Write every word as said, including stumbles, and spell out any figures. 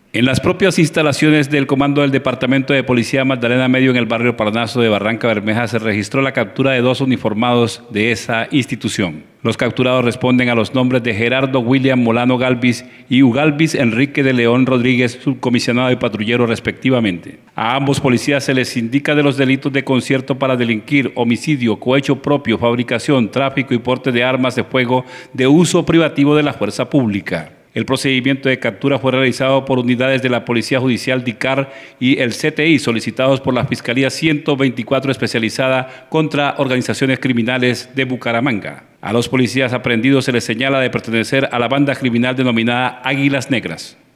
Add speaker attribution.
Speaker 1: En las propias instalaciones del comando del Departamento de Policía Magdalena Medio en el barrio Parnaso de Barranca Bermeja se registró la captura de dos uniformados de esa institución. Los capturados responden a los nombres de Gerardo William Molano Galvis y Ugalvis Enrique de León Rodríguez, subcomisionado y patrullero respectivamente. A ambos policías se les indica de los delitos de concierto para delinquir, homicidio, cohecho propio, fabricación, tráfico y porte de armas de fuego de uso privativo de la fuerza pública. El procedimiento de captura fue realizado por unidades de la Policía Judicial D I C A R y el C T I, solicitados por la Fiscalía ciento veinticuatro especializada contra organizaciones criminales de Bucaramanga. A los policías aprehendidos se les señala de pertenecer a la banda criminal denominada Águilas Negras.